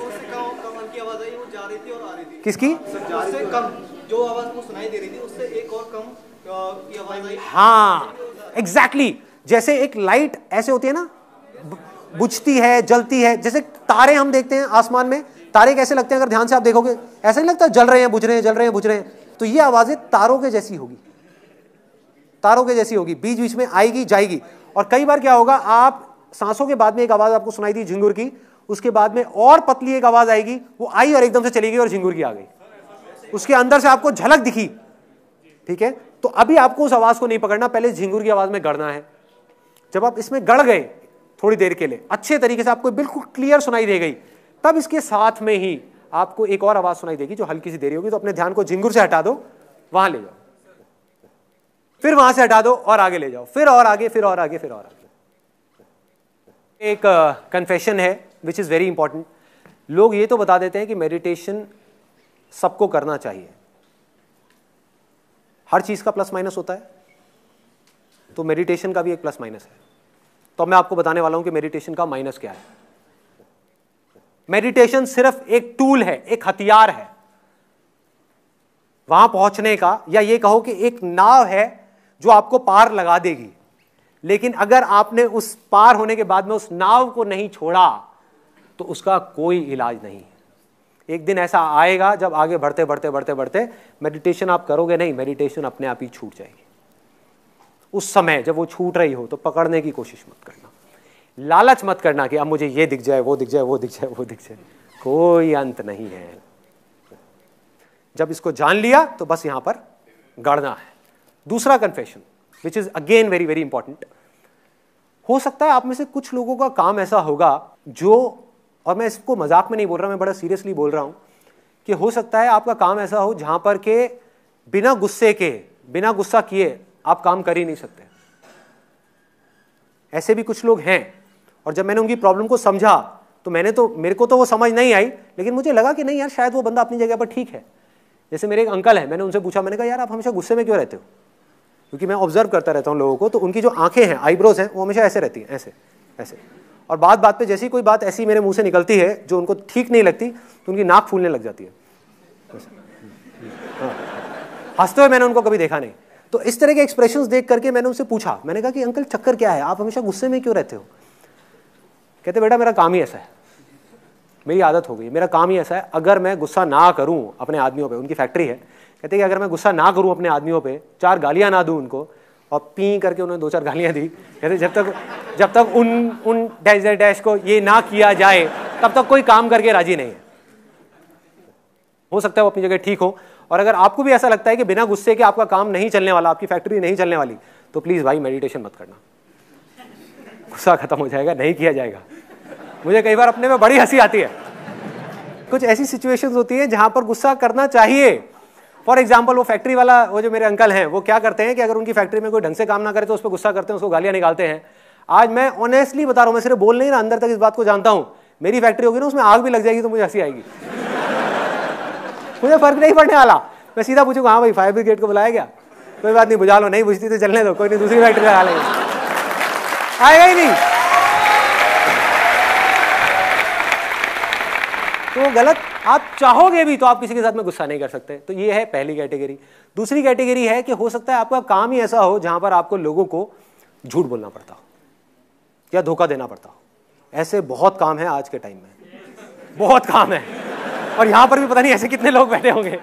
किसकी? कम जो आवाज को सुनाई दे रही थी उससे एक और कम की आवाज आई। हाँ एग्जैक्टली exactly. जैसे एक लाइट ऐसे होती है ना, बुझती है, जलती है। जैसे तारे हम देखते हैं आसमान में, तारे कैसे लगते हैं अगर ध्यान से आप देखोगे? ऐसा नहीं लगता जल रहे हैं बुझ रहे हैं जल रहे हैं बुझ रहे हैं। तो ये आवाजें तारों के जैसी होगी, तारों के जैसी होगी, बीच बीच में आएगी जाएगी। और कई बार क्या होगा, आप सांसों के बाद में एक आवाज आपको सुनाई दी झिंगुर की, उसके बाद में और पतली एक आवाज आएगी, वो आई और एकदम से चली गई और झिंगुर की आ गई, उसके अंदर से आपको झलक दिखी। ठीक है, तो अभी आपको उस आवाज को नहीं पकड़ना, पहले झिंगुर की आवाज में गड़ना है। जब आप इसमें गड़ गए थोड़ी देर के लिए, अच्छे तरीके से आपको बिल्कुल क्लियर सुनाई दे गई, तब इसके साथ में ही आपको एक और आवाज सुनाई देगी जो हल्की सी देरी होगी। तो अपने ध्यान को झिंगुर से हटा दो, वहां ले जाओ, फिर वहां से हटा दो और आगे ले जाओ, फिर और आगे, फिर और आगे, फिर और आगे। एक कन्फेशन uh, है विच इज वेरी इंपॉर्टेंट। लोग ये तो बता देते हैं कि मेडिटेशन सबको करना चाहिए, हर चीज का प्लस माइनस होता है, तो मेडिटेशन का भी एक प्लस माइनस है। तो मैं आपको बताने वाला हूं कि मेडिटेशन का माइनस क्या है। मेडिटेशन सिर्फ एक टूल है, एक हथियार है वहां पहुंचने का, या ये कहो कि एक नाव है जो आपको पार लगा देगी। लेकिन अगर आपने उस पार होने के बाद में उस नाव को नहीं छोड़ा तो उसका कोई इलाज नहीं है। एक दिन ऐसा आएगा जब आगे बढ़ते बढ़ते बढ़ते बढ़ते मेडिटेशन आप करोगे नहीं, मेडिटेशन अपने आप ही छूट जाएगी। उस समय जब वो छूट रही हो तो पकड़ने की कोशिश मत करना, लालच मत करना कि अब मुझे ये दिख जाए, वो दिख जाए, वो दिख जाए, वो दिख जाए। कोई अंत नहीं है। जब इसको जान लिया तो बस यहां पर गड़ना है। दूसरा confession which is again very very important. हो सकता है आप में से कुछ लोगों का काम ऐसा होगा जो, और मैं इसको मजाक में नहीं बोल रहा, मैं बड़ा सीरियसली बोल रहा हूं, कि हो सकता है आपका काम ऐसा हो जहां पर के बिना गुस्से के, बिना गुस्सा किए आप काम कर ही नहीं सकते। ऐसे भी कुछ लोग हैं। और जब मैंने उनकी प्रॉब्लम को समझा तो मैंने तो मेरे को तो वो समझ नहीं आई, लेकिन मुझे लगा कि नहीं यार, शायद वो बंदा अपनी जगह पर ठीक है। जैसे मेरे एक अंकल है, मैंने उनसे पूछा, मैंने कहा यार आप हमेशा गुस्से में क्यों रहते हो? क्योंकि मैं ऑब्जर्व करता रहता हूँ लोगों को, तो उनकी जो आंखें हैं, आईब्रोज हैं, वो हमेशा ऐसे रहती हैं, ऐसे ऐसे। और बात बात पे जैसी कोई बात ऐसी मेरे मुंह से निकलती है जो उनको ठीक नहीं लगती, तो उनकी नाक फूलने लग जाती है। हंसते हुए मैंने उनको कभी देखा नहीं। तो इस तरह के एक्सप्रेशंस देख करके मैंने उनसे पूछा, मैंने कहा कि अंकल चक्कर क्या है, आप हमेशा गुस्से में क्यों रहते हो? कहते बेटा मेरा काम ही ऐसा है, मेरी आदत हो गई, मेरा काम ही ऐसा है, अगर मैं गुस्सा ना करूं अपने आदमियों पे, उनकी फैक्ट्री है, कहते कि अगर मैं गुस्सा ना करूं अपने आदमियों पे, चार गालियां ना दूं उनको, और पी करके उन्होंने दो चार गालियां दी, कहते जब तक जब तक उन उन डैश डैश को ये ना किया जाए तब तक कोई काम करके राजी नहीं है। हो सकता है वो अपनी जगह ठीक हो। और अगर आपको भी ऐसा लगता है कि बिना गुस्से के आपका काम नहीं चलने वाला, आपकी फैक्ट्री नहीं चलने वाली, तो प्लीज भाई मेडिटेशन मत करना, गुस्सा खत्म हो जाएगा, नहीं किया जाएगा। मुझे कई बार अपने में बड़ी हंसी आती है। कुछ ऐसी सिचुएशंस होती है जहां पर गुस्सा करना चाहिए। फॉर एग्जाम्पल वो फैक्ट्री वाला, वो जो मेरे अंकल हैं, वो क्या करते हैं कि अगर उनकी फैक्ट्री में कोई ढंग से काम ना करे तो उस पर गुस्सा करते हैं, उसको गालियां निकालते हैं। आज मैं ऑनेस्टली बता रहा हूं, मैं सिर्फ बोल नहीं रहा, अंदर तक इस बात को जानता हूं, मेरी फैक्ट्री होगी ना, उसमें आग भी लग जाएगी तो मुझे हंसी आएगी। मुझे फर्क नहीं पड़ने वाला, मैं सीधा पूछूंगा हाँ भाई फायर ब्रिगेड को बुलाया गया, कोई बात नहीं बुझा लो, नहीं बुझती तो चलने दो, कोई नहीं दूसरी फैक्ट्री लगा लेंगे, आएगा ही नहीं। तो गलत, आप चाहोगे भी तो आप किसी के साथ में गुस्सा नहीं कर सकते। तो ये है पहली कैटेगरी। दूसरी कैटेगरी है कि हो सकता है आपका काम ही ऐसा हो जहां पर आपको लोगों को झूठ बोलना पड़ता हो या धोखा देना पड़ता हो। ऐसे बहुत काम है आज के टाइम में, बहुत काम है, और यहां पर भी पता नहीं ऐसे कितने लोग बैठे होंगे।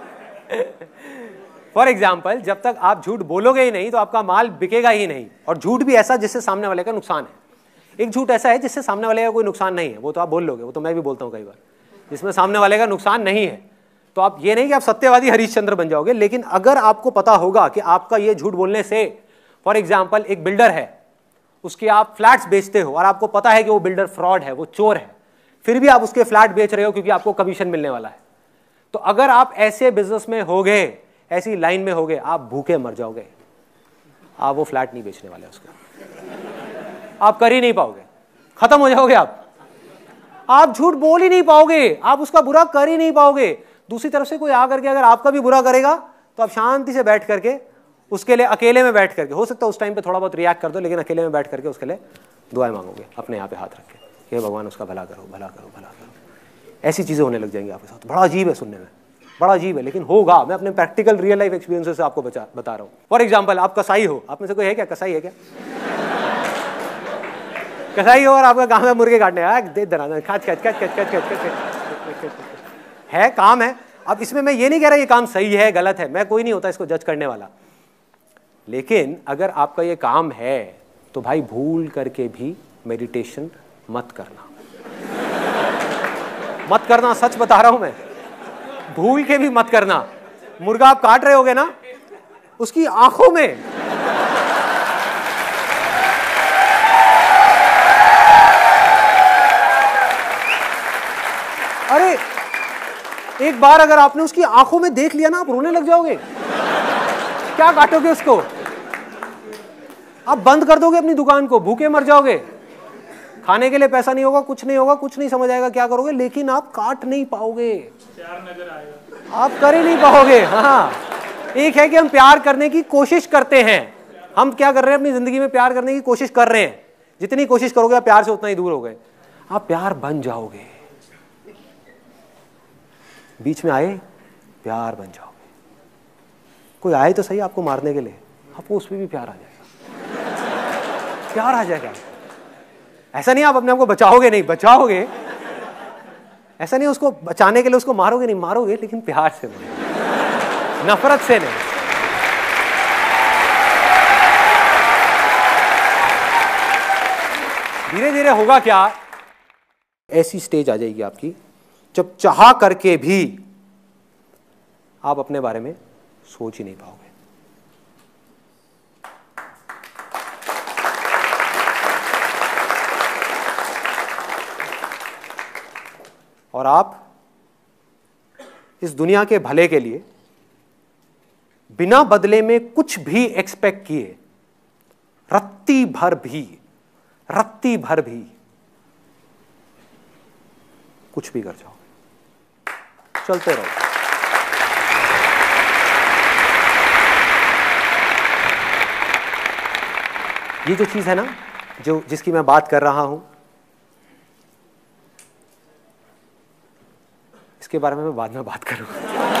फॉर एग्जाम्पल, जब तक आप झूठ बोलोगे ही नहीं तो आपका माल बिकेगा ही नहीं। और झूठ भी ऐसा जिससे सामने वाले का नुकसान है। एक झूठ ऐसा है जिससे सामने वाले का कोई नुकसान नहीं है, वो तो आप बोल लोगे, वो तो मैं भी बोलता हूं कई बार, जिसमें सामने वाले का नुकसान नहीं है। तो आप ये नहीं कि आप सत्यवादी हरीशचंद्र बन जाओगे, लेकिन अगर आपको पता होगा कि आपका ये झूठ बोलने से, फॉर एग्जाम्पल एक बिल्डर है, उसके आप फ्लैट्स बेचते हो और आपको पता है कि वो बिल्डर फ्रॉड है, वो चोर है, फिर भी आप उसके फ्लैट बेच रहे हो क्योंकि आपको कमीशन मिलने वाला है। तो अगर आप ऐसे बिजनेस में होगे, ऐसी लाइन में होगे, आप भूखे मर जाओगे, आप वो फ्लैट नहीं बेचने वाले उसका, आप कर ही नहीं पाओगे, खत्म हो जाओगे आप आप झूठ बोल ही नहीं पाओगे, आप उसका बुरा कर ही नहीं पाओगे। दूसरी तरफ से कोई आकर के अगर आपका भी बुरा करेगा तो आप शांति से बैठ करके उसके लिए, अकेले में बैठ करके, हो सकता है उस टाइम पे थोड़ा बहुत रिएक्ट कर दो, लेकिन अकेले में बैठ करके उसके लिए दुआएं मांगोगे अपने यहाँ पे हाथ रख के, हे भगवान उसका भला करो, भला करो, भला करो। ऐसी चीज़ें होने लग जाएंगी आपके साथ। बड़ा अजीब है सुनने में, बड़ा अजीब है, लेकिन होगा। मैं अपने प्रैक्टिकल रियल लाइफ एक्सपीरियंसेस से आपको बचा बता रहा हूँ। फॉर एग्जाम्पल, आप कसाई हो, आप में से कोई है क्या कसाई है क्या? कसाई हो और आपका काम है मुर्गे काटने, दे दराना, खाच खाच खाच खाच खाच खाच है, काम है। अब इसमें मैं ये नहीं कह रहा ये काम सही है गलत है, मैं कोई नहीं होता इसको जज करने वाला, लेकिन अगर आपका ये काम है तो भाई भूल करके भी मेडिटेशन मत करना, मत करना, सच बता रहा हूं मैं, भूल के भी मत करना। मुर्गा आप काट रहे होगे ना, उसकी आंखों में अरे एक बार अगर आपने उसकी आंखों में देख लिया ना, आप रोने लग जाओगे। क्या काटोगे उसको? आप बंद कर दोगे अपनी दुकान को, भूखे मर जाओगे, खाने के लिए पैसा नहीं होगा, कुछ नहीं होगा, कुछ नहीं समझ आएगा क्या करोगे, लेकिन आप काट नहीं पाओगे, प्यार नजर आएगा, आप कर ही नहीं पाओगे। हाँ, एक है कि हम प्यार करने की कोशिश करते हैं, हम क्या कर रहे हैं अपनी जिंदगी में, प्यार करने की कोशिश कर रहे हैं। जितनी कोशिश करोगे आप प्यार से उतना ही दूर हो गए, आप प्यार बन जाओगे। बीच में आए प्यार बन जाओगे। कोई आए तो सही आपको मारने के लिए, आपको उसमें भी प्यार आ जाएगा, प्यार आ जाएगा। ऐसा नहीं आप अपने आप को बचाओगे, नहीं बचाओगे, ऐसा नहीं उसको बचाने के लिए उसको मारोगे, नहीं मारोगे, लेकिन प्यार से मारोगे, नफरत से नहीं। धीरे धीरे होगा क्या, ऐसी स्टेज आ जाएगी आपकी जब चाह करके भी आप अपने बारे में सोच ही नहीं पाओगे। और आप इस दुनिया के भले के लिए बिना बदले में कुछ भी एक्सपेक्ट किए, रत्ती भर भी रत्ती भर भी कुछ भी कर जाओ, चलते रहो। ये जो चीज है ना, जो जिसकी मैं बात कर रहा हूं, इसके बारे में मैं बाद में बात करूंगा।